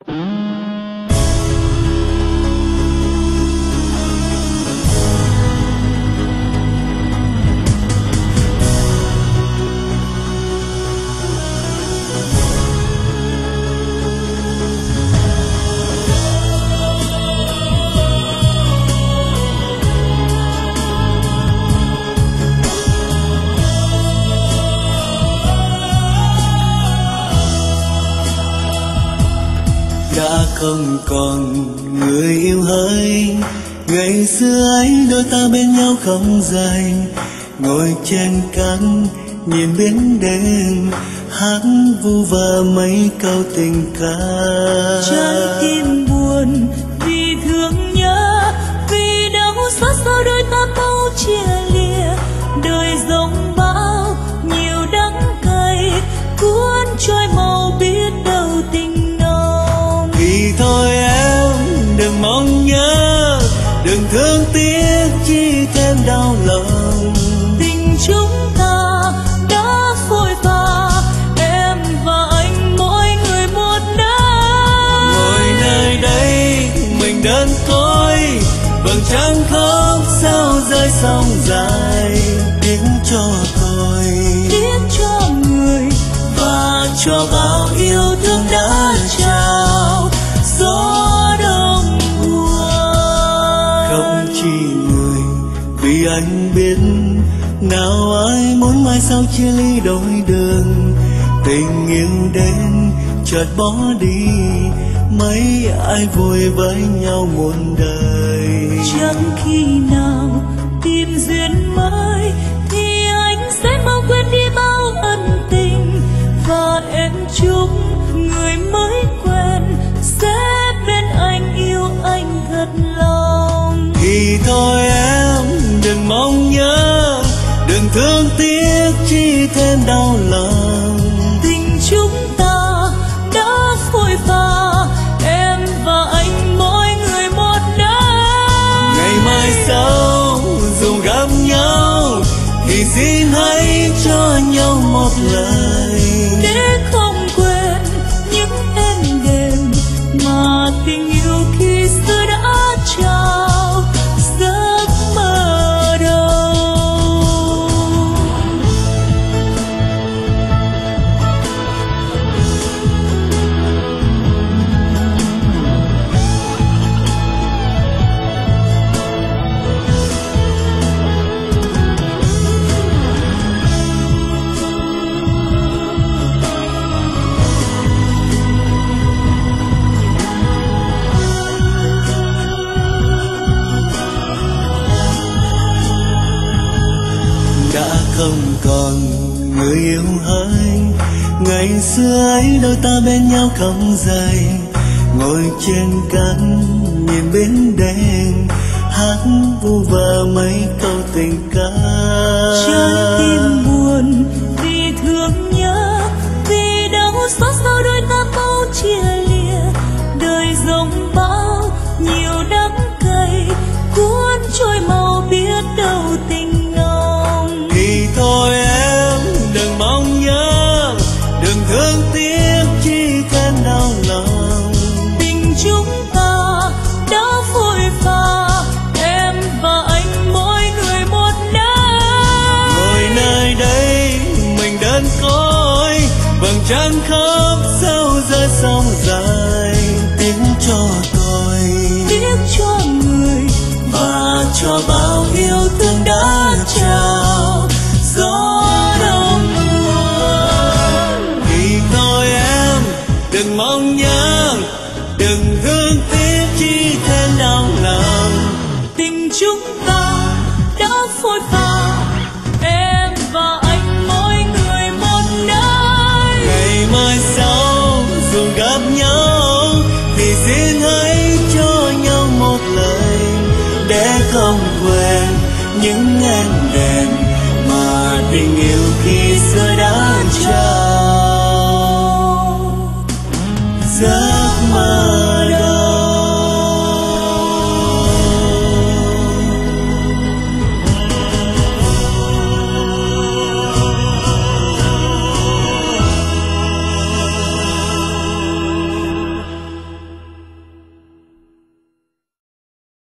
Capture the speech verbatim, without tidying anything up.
Đã không còn người yêu hỡi, ngày xưa ấy đôi ta bên nhau không rời, ngồi trên cát nhìn biển đêm hát vu vơ mấy câu tình ca. Trái tim buồn vì thương nhớ, vì đau xót sao đôi ta mau chia lìa. Đời giông bão nhiều đắng cay, cuốn trôi màu biết đâu tình nồng. Thì thôi em đừng mong nhớ, đừng thương tiếc chi thêm đau lòng. Tình chúng ta đã phôi pha, em và anh mỗi người một nơi. Ngồi nơi đây mình đơn côi, vầng trăng khóc sao rơi sông dài. Tiếc cho tôi, tiếc cho người và cho bao yêu thương đã trao. Gió đông buồn không chỉ người, vì anh biết nào ai muốn mai sau chia ly đôi đường. Tình yêu đến chợt bỏ đi, mấy ai vui với nhau muôn đời. Chẳng khi nào tìm duyên mới thì anh sẽ mau quên đi bao ân tình, và em chúc người mới quen sẽ bên anh yêu anh thật lòng. Thì thôi em đừng mong nhớ, đừng thương tiếc chi thêm đau lòng. Tình chúng ta đã phôi pha, em và anh mỗi người một nơi. Ngày mai sau dù gặp nhau thì xin hãy cho nhau một lời, để không quên những êm đềm mà tình yêu khi xưa đã trao giấc mơ đầu. Đã không còn người yêu hỡi, ngày xưa ấy đôi ta bên nhau không rời, ngồi trên cát nhìn biển đêm hát vu vơ mấy câu tình ca. Trái tim buồn vì thương nhớ, vì đau xót sao đôi ta mau chia lìa. Đời giông bão nhiều đắng cay, cuốn trôi màu biết đâu tình nồng. Thì thôi em đừng mong nhớ, đừng thương tiếc chi thêm đau lòng. Tình chúng ta đã phôi pha, em và anh mỗi người một nơi. Ngồi nơi đây mình đơn côi, vầng trăng khóc sao rơi sông dài. Tiếc cho tôi, tiếc cho người và cho bao yêu thương đã trao. Gió đông buồn thì thôi em đừng mong nhớ, đừng thương tiếc chi thêm đau lòng. tình chúng ta đã phôi pha, em và anh mỗi người một nơi. Ngày mai sau dù gặp nhau thì xin hãy cho nhau một lời, để không quên những êm đềm mà tình yêu khi xưa đã trao. Giấc mơ